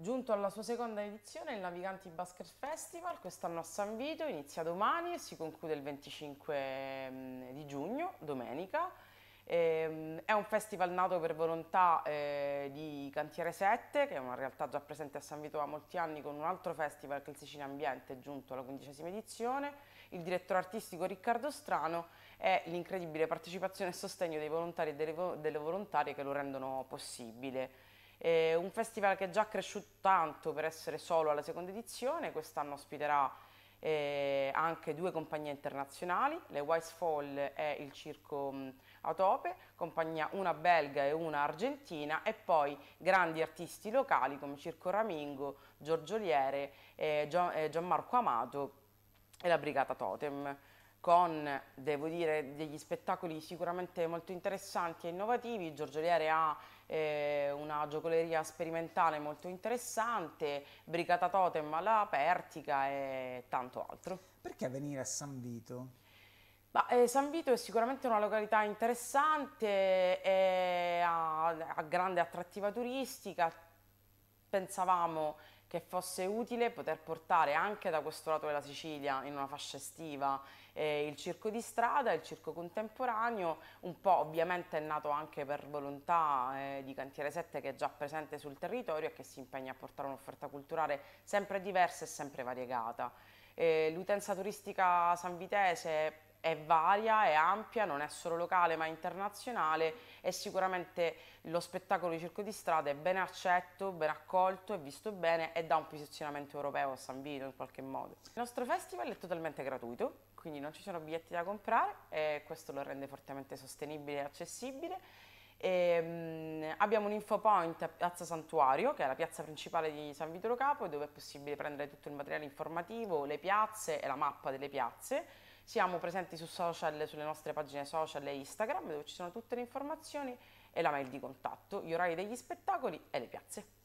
Giunto alla sua seconda edizione, il Naviganti Basket Festival, quest'anno a San Vito, inizia domani e si conclude il 25 di giugno, domenica. È un festival nato per volontà di Cantiere 7, che è una realtà già presente a San Vito da molti anni con un altro festival che è il Sicilia Ambiente, giunto alla 15ª edizione. Il direttore artistico Riccardo Strano e l'incredibile partecipazione e sostegno dei volontari e delle volontarie che lo rendono possibile. Un festival che è già cresciuto tanto per essere solo alla seconda edizione, quest'anno ospiterà anche due compagnie internazionali, le Wise Fall e il Circo Atope, compagnia una belga e una argentina, e poi grandi artisti locali come Circo Ramingo, Giorgio Liere, Gianmarco Amato e la Brigata Totem, con, devo dire, degli spettacoli sicuramente molto interessanti e innovativi. Giorgio Liere ha una giocoleria sperimentale molto interessante, Brigata Totem alla Pertica e tanto altro. Perché venire a San Vito? San Vito è sicuramente una località interessante e ha grande attrattiva turistica. Pensavamo che fosse utile poter portare anche da questo lato della Sicilia, in una fascia estiva, il circo di strada, il circo contemporaneo. Un po' ovviamente è nato anche per volontà di Cantiere 7, che è già presente sul territorio e che si impegna a portare un'offerta culturale sempre diversa e sempre variegata. L'utenza turistica sanvitese è varia, è ampia, non è solo locale ma internazionale, e sicuramente lo spettacolo di circo di strada è ben accetto, ben accolto, è visto bene e dà un posizionamento europeo a San Vito in qualche modo. Il nostro festival è totalmente gratuito, quindi non ci sono biglietti da comprare e questo lo rende fortemente sostenibile e accessibile. Abbiamo un info point a Piazza Santuario, che è la piazza principale di San Vito Lo Capo, dove è possibile prendere tutto il materiale informativo, le piazze e la mappa delle piazze. Siamo presenti su social, sulle nostre pagine social e Instagram, dove ci sono tutte le informazioni e la mail di contatto, gli orari degli spettacoli e le piazze.